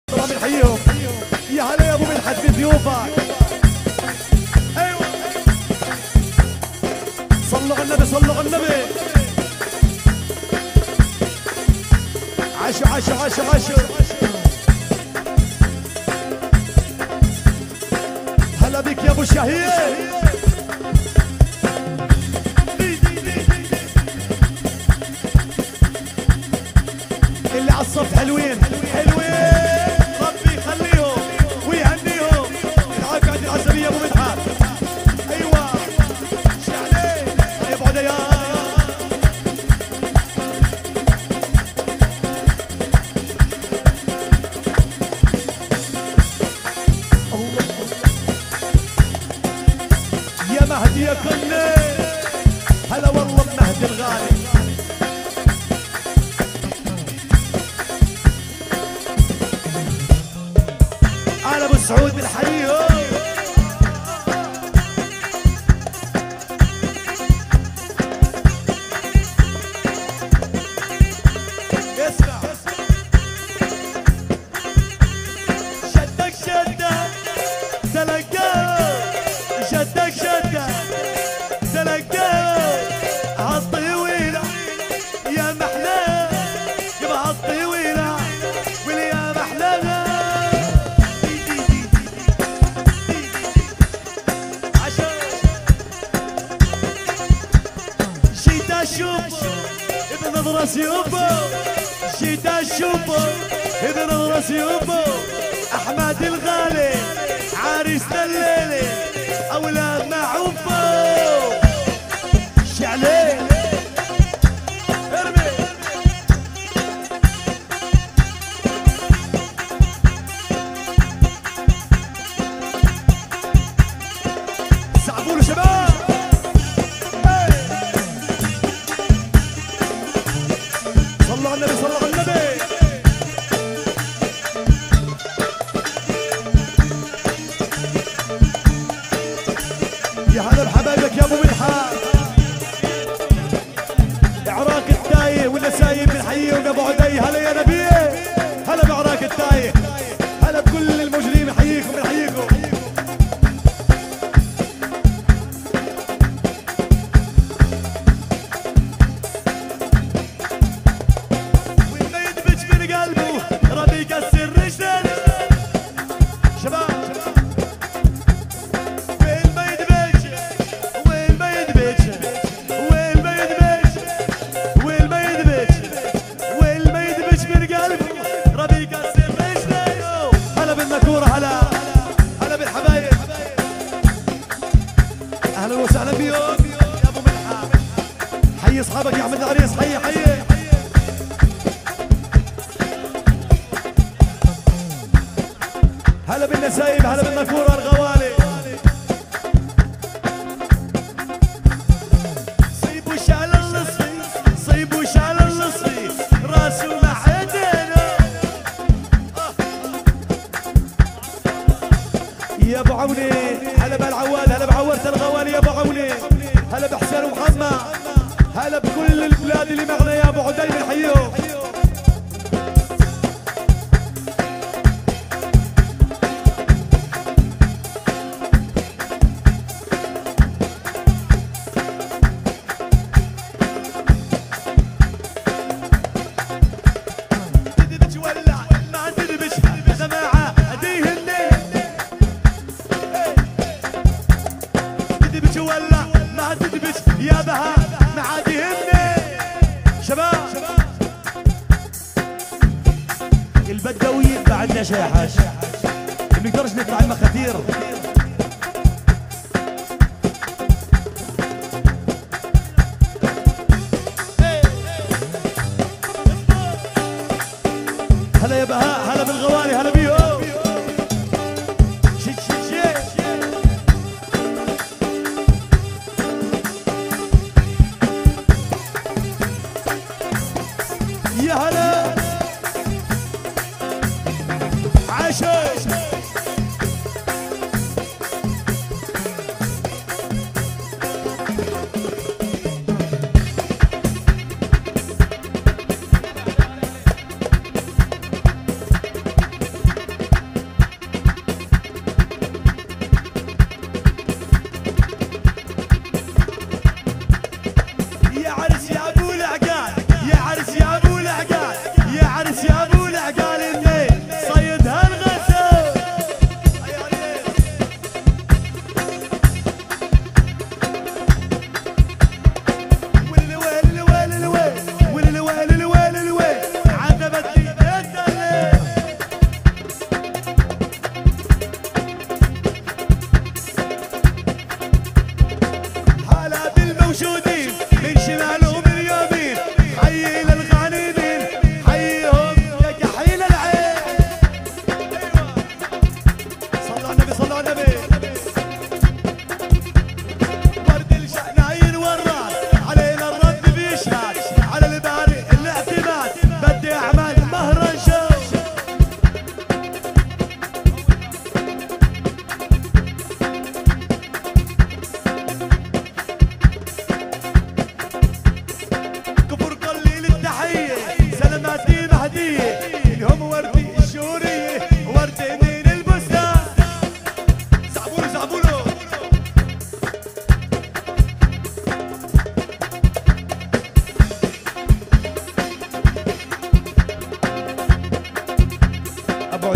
طبعا بنحييهم. يا هلا يا ابو مدحت في ضيوفك. ايوه صلوا على النبي صلوا على النبي. عاشوا عاشوا عاشوا عاشوا. هلا بك يا ابو الشهير. اللي عالصف حلوين حلوين ربي يخليهم ويهنيهم. العافية عند العزبية ابو مدحت. ايوه شعلي يبعد يا يا مهدي يا كني. هلا والله بمهدي الغالي. على ابو سعود بنحييهم. اسمع شدك شدة تلقاه. شدك شدة تلقاه. عالطويلة يا محلاه. يبقى عالطويلة واليا محلاها. جيت اشوفه بنظرة سيوفه. جيت اشوفه بنظرة سيوفه. احمد الغالي عريسنا الليلة اولاد معوفه. شعلي ارمي سعبوا له شباب. صلوا على النبي صلوا على النبي. يا هلا بحبايبك يا ابو مدحت. عراك التايه والنسايب بنحييهم يا ابو عدي. هلا يا نبيه. هلا بعراك التايه. هلا بكل المجرمين بنحييكم بنحييكم. واللي يدبج من قلبه ربي يكسر رجله. شباب وين ما يدبج وين ما يدبج وين ما يدبج وين ما يدبج وين ما يدبج من قلبه ربي يكسر رجله. هلا بالنكورة. هلا هلا بالحبايب. اهلا وسهلا بيهم يا ابو مدحت. حي اصحابك يا احمد العريس. حي حي. هلا بالنسايب. هلا بالنكورة الغوالي. صيبوا شعل النصفي. صيبوا شعل النصفي راسه مع ايدينا. يا ابو عوني. هلا بالعواد. هلا بعورة الغوالي يا ابو عوني. هلا بحسين ومحمد. هلا بكل البلاد اللي معنا يا ابو عدي بنحييهم. تدبج ولع ما تدبج يا جماعة اديهن. تدبج ولع ما تدبج يا بها معاديهن. شباب البدويين بعدنا شي يا حاج. ما بنقدرش نطلع المخاثير. هلا يا بهاء. هلا بالغوالي. هلا بيهم. شيت شيت شيت. يا هلا عاشوا.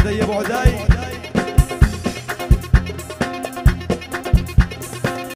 يا ابو عداي